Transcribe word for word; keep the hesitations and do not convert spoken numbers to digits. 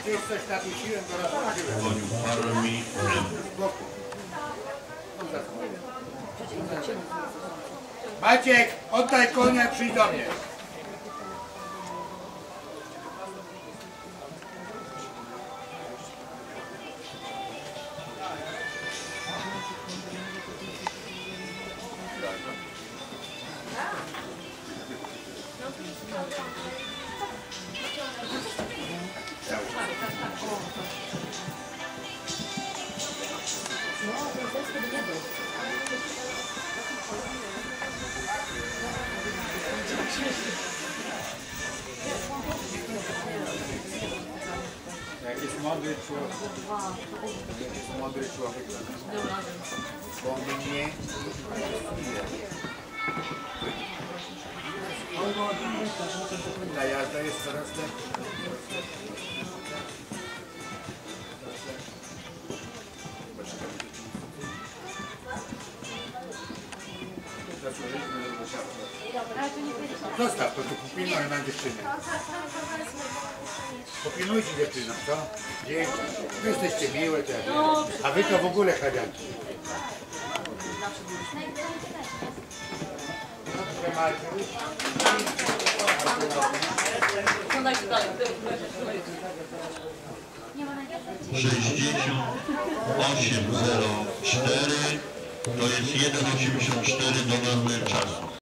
Gdzieś coś nadusiłem, to rozłożyłem. Koniu farmi. Z boku. Maciek, oddaj konia, przyjdź do mnie. Jak jest mądry człowiek, jak jest mądry człowiek, bo mnie ta jazda jest coraz lepsza. Zostaw to, tu popilnuj na dziewczynę. Popilnujcie dziewczyną, co? Dzięki. Wy jesteście miłe też. A wy to w ogóle chrabianki. sześćdziesiąt osiem zero cztery to jest jeden osiemdziesiąt cztery do normy czasu.